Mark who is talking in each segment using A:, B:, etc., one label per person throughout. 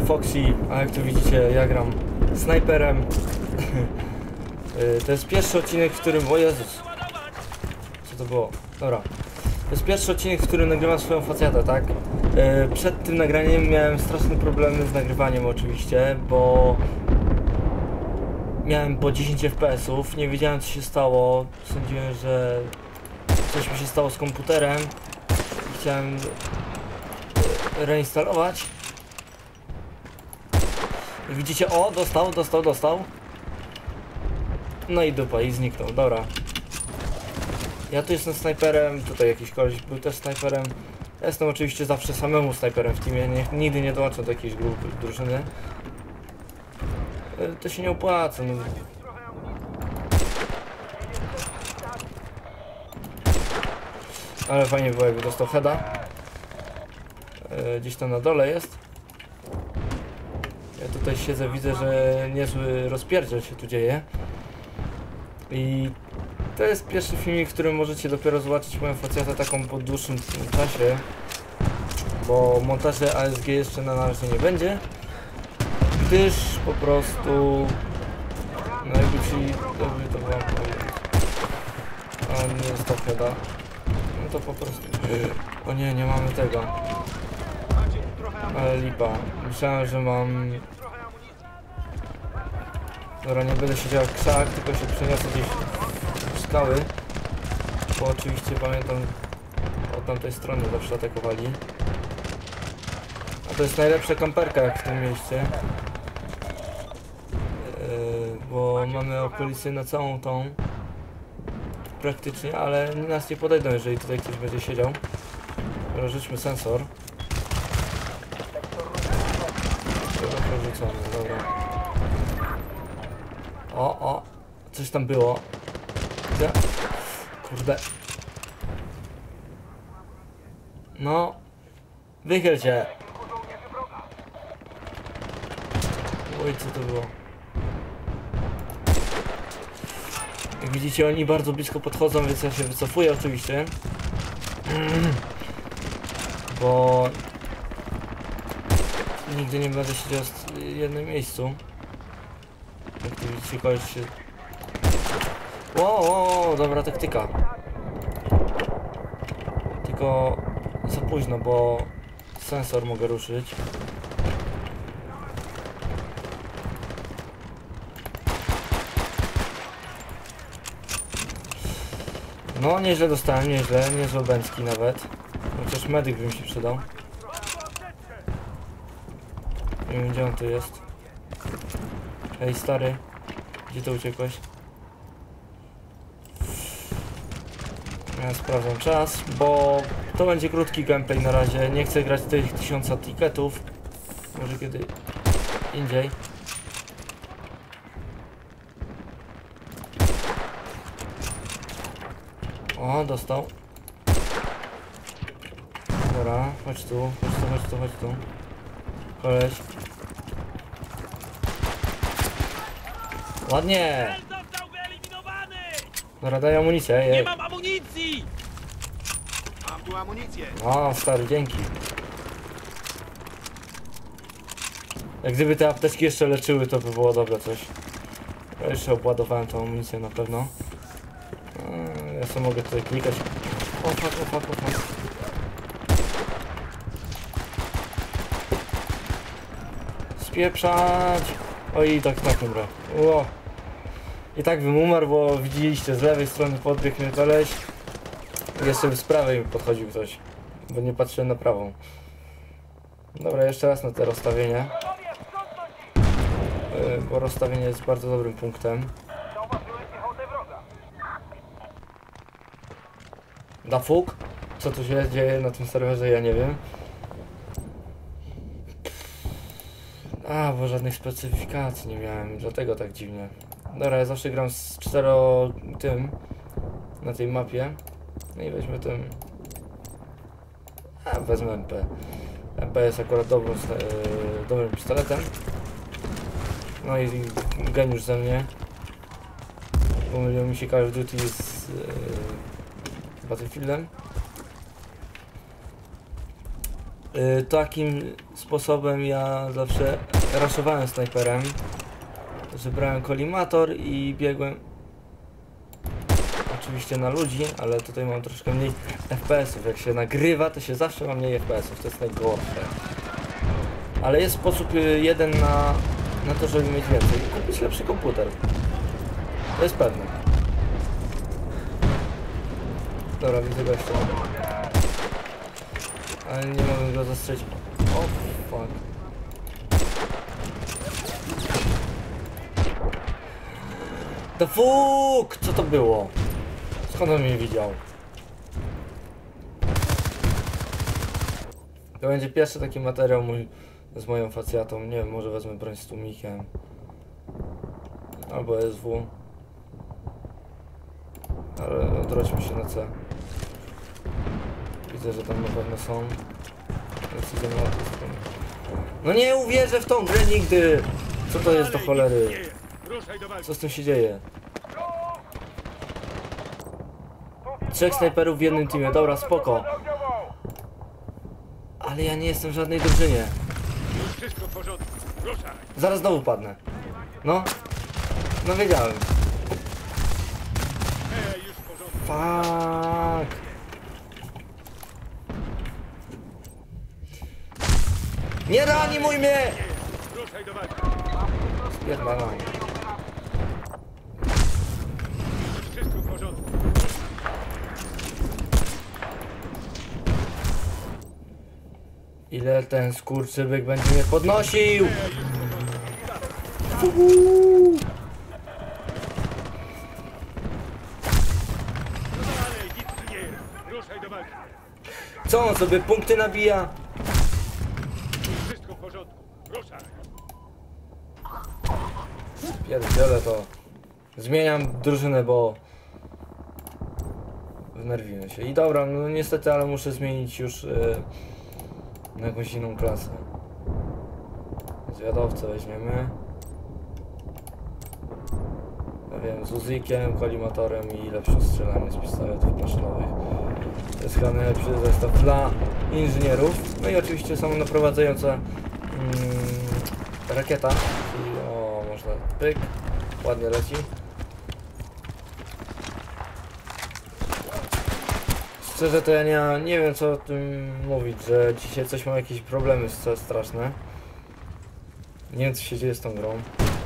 A: Foxy, a jak tu widzicie, ja gram snajperem. To jest pierwszy odcinek, w którym... O Jezus! Co to było? Dobra. To jest pierwszy odcinek, w którym nagrywam swoją facjatę, tak? Przed tym nagraniem miałem straszne problemy z nagrywaniem oczywiście, bo... Miałem po 10 FPS-ów, nie wiedziałem co się stało. Sądziłem, że coś mi się stało z komputerem. Chciałem reinstalować. I widzicie, o, dostał. No i dupa, i zniknął, dobra. Ja tu jestem snajperem, tutaj jakiś koleś był też snajperem. Ja jestem oczywiście zawsze samemu snajperem w teamie, nigdy nie dołączam do jakiejś grupy, drużyny. To się nie opłaca, no. Ale fajnie było, jakby dostał heada. Gdzieś tam na dole jest. Ja tutaj siedzę, widzę, że niezły rozpierdziel się tu dzieje. I to jest pierwszy filmik, w którym możecie dopiero zobaczyć moją facjatę taką po dłuższym czasie. Bo montaże ASG jeszcze na razie nie będzie. Gdyż po prostu... No jakby to wam powiedzieć. A nie jest to heada. No to po prostu... O nie, nie mamy tego. Ale lipa. Myślałem, że mam... Dobra, nie będę siedział w krzak, tylko się przeniosę gdzieś w skały. Bo oczywiście pamiętam, od tamtej strony zawsze atakowali. A to jest najlepsza kamperka jak w tym mieście. Bo mamy okolicę na całą tą. Praktycznie, ale nas nie podejdą, jeżeli tutaj ktoś będzie siedział. Dobra, rzućmy sensor. Rzucony, dobra. O, coś tam było. Gdzie? Kurde. No. Wychyl się. Oj, co to było? Jak widzicie, oni bardzo blisko podchodzą, więc ja się wycofuję oczywiście. Bo... Nigdy nie będę siedział w jednym miejscu. Jak tu widzicie, koleś się... Wow, dobra taktyka. Tylko za późno, bo sensor mogę ruszyć. No, nieźle dostałem, niezłe bęcki nawet. Chociaż medyk bym się przydał. Nie wiem, gdzie on tu jest. Hej, stary. Gdzie to uciekłeś? Ja sprawdzam czas, bo to będzie krótki gameplay na razie. Nie chcę grać tych 1000 ticketów. Może kiedy indziej. O, dostał. Dobra, chodź tu. Koleś. Ładnie! Dobra, daj amunicję, jej.
B: Nie mam amunicji!
C: Mam tu amunicję.
A: O, stary, dzięki. Jak gdyby te apteczki jeszcze leczyły, to by było dobre coś. Ja jeszcze obładowałem tą amunicję na pewno. Ja sobie mogę tutaj klikać. O fuck. Spieprzać! Oj, tak, dobra. Ło. I tak bym umarł, bo widzieliście, z lewej strony podbiegł mnie koleś. Jeszcze z prawej podchodził ktoś, bo nie patrzyłem na prawą. Dobra, jeszcze raz na te rozstawienie. Bo rozstawienie jest bardzo dobrym punktem. Da fuk? Co tu się dzieje na tym serwerze, ja nie wiem. Bo żadnych specyfikacji nie miałem, dlatego tak dziwnie. Dobra, ja zawsze gram z 4 tym na tej mapie. No i weźmy tym. Wezmę MP. MP jest akurat dobrym pistoletem. No i geniusz ze mnie. Pomylił mi się Call of Duty z Battlefieldem. Takim sposobem ja zawsze raszowałem snajperem, że brałem kolimator i biegłem oczywiście na ludzi, ale tutaj mam troszkę mniej FPS-ów. Jak się nagrywa, to się zawsze ma mniej FPS-ów, to jest najgorsze. Ale jest sposób jeden na to, żeby mieć więcej. Kupić lepszy komputer. To jest pewne. Dobra, widzę gościa. Ale nie mogę go zastrzelić. O, fuck. The fuck! Co to było? Skąd on mnie widział? To będzie pierwszy taki materiał mój z moją facjatą. Nie wiem, może wezmę broń z tłumikiem. Albo SW. Ale odwróćmy się na C. Widzę, że tam na pewno są. Więc idziemy na tę stronę. No nie uwierzę w tą grę nigdy! Co to jest do cholery? Co z tym się dzieje? 3 snajperów w jednym teamie, dobra, spoko. Ale ja nie jestem w żadnej drużynie. Zaraz znowu padnę. No. No wiedziałem. Fuck. Nie reanimuj mnie! Spierdalam. Ile ten skurczybyk będzie mnie podnosił? Co on sobie punkty nabija?
C: Wszystko w porządku. Ruszaj.
A: Pierdzielę to. Zmieniam drużynę, bo wnerwiłem się. I dobra, no niestety, ale muszę zmienić już na jakąś inną klasę. Zwiadowcę weźmiemy. Ja wiem, z uzikiem, kolimatorem i lepszym strzelaniem z pistoletów maszynowych. To jest chyba najlepszy zestaw dla inżynierów. No i oczywiście samonaprowadzająca rakieta. Czyli o, można pyk, ładnie leci. Szczerze to ja nie wiem co o tym mówić, że dzisiaj coś mam jakieś problemy straszne. Nie wiem co się dzieje z tą grą.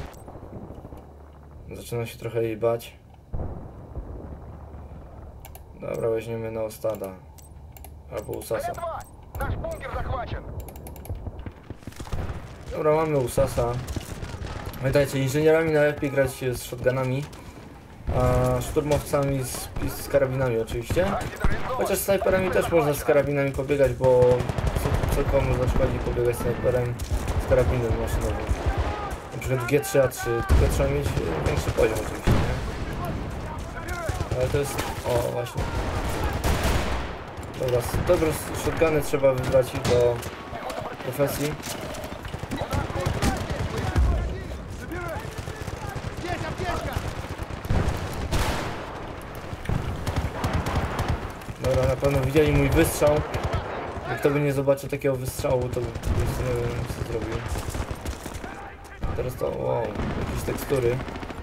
A: Zaczynam się trochę jej bać. Dobra, weźmiemy na Ostada. Albo Usasa. Dobra, mamy Usasa. Pamiętajcie, inżynierami najlepiej grać z shotgunami, a szturmowcami z karabinami oczywiście. Chociaż z snajperami też można z karabinami pobiegać, bo co komu zaszkodzi pobiegać snajperem z karabinem maszynowym. Na przykład w G3A3, tylko trzeba mieć większy poziom oczywiście, nie? Ale to jest... o, właśnie. Dobra, shotguny trzeba wybrać do profesji. Dobra, na pewno widzieli mój wystrzał. Jak kto by nie zobaczył takiego wystrzału, to by nie wiem co zrobił. Teraz to, wow, jakieś tekstury.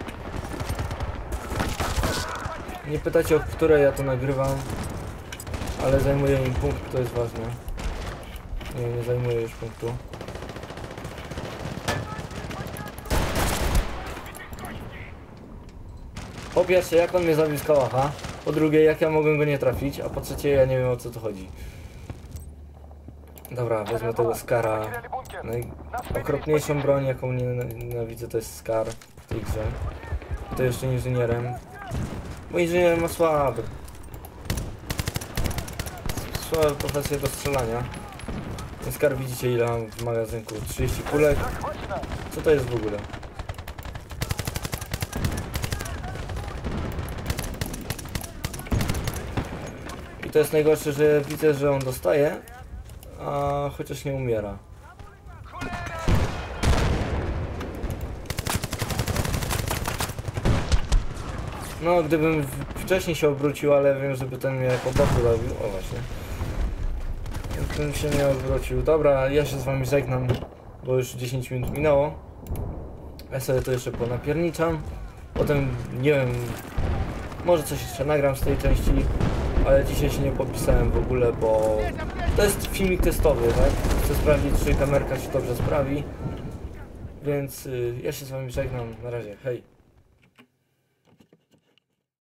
A: Nie pytacie o które ja to nagrywam, ale zajmuję im punkt, to jest ważne. Nie zajmuję już punktu. Po pierwsze, jak on mnie zabił z kałacha. Po drugie, jak ja mogłem go nie trafić. A po trzecie, ja nie wiem o co tu chodzi. Dobra, wezmę tego Skara. Najokropniejszą broń, jaką nienawidzę, to jest Skar w tej grze. To jeszcze inżynierem. Bo inżynier ma słabe profesję do strzelania. Ten Skar widzicie ile mam w magazynku. 30 kulek. Co to jest w ogóle? I to jest najgorsze, że widzę, że on dostaje, a chociaż nie umiera. No, gdybym wcześniej się obrócił, ale wiem, żeby ten mnie po boku zabił. O, właśnie. ten się nie odwrócił. Dobra, ja się z wami żegnam, bo już 10 minut minęło. Ja sobie to jeszcze ponapierniczam. Potem, nie wiem, może coś jeszcze nagram z tej części, ale dzisiaj się nie podpisałem w ogóle, bo to jest filmik testowy, tak? Chcę sprawdzić, czy kamerka się dobrze sprawi. Więc ja się z wami żegnam. Na razie, hej.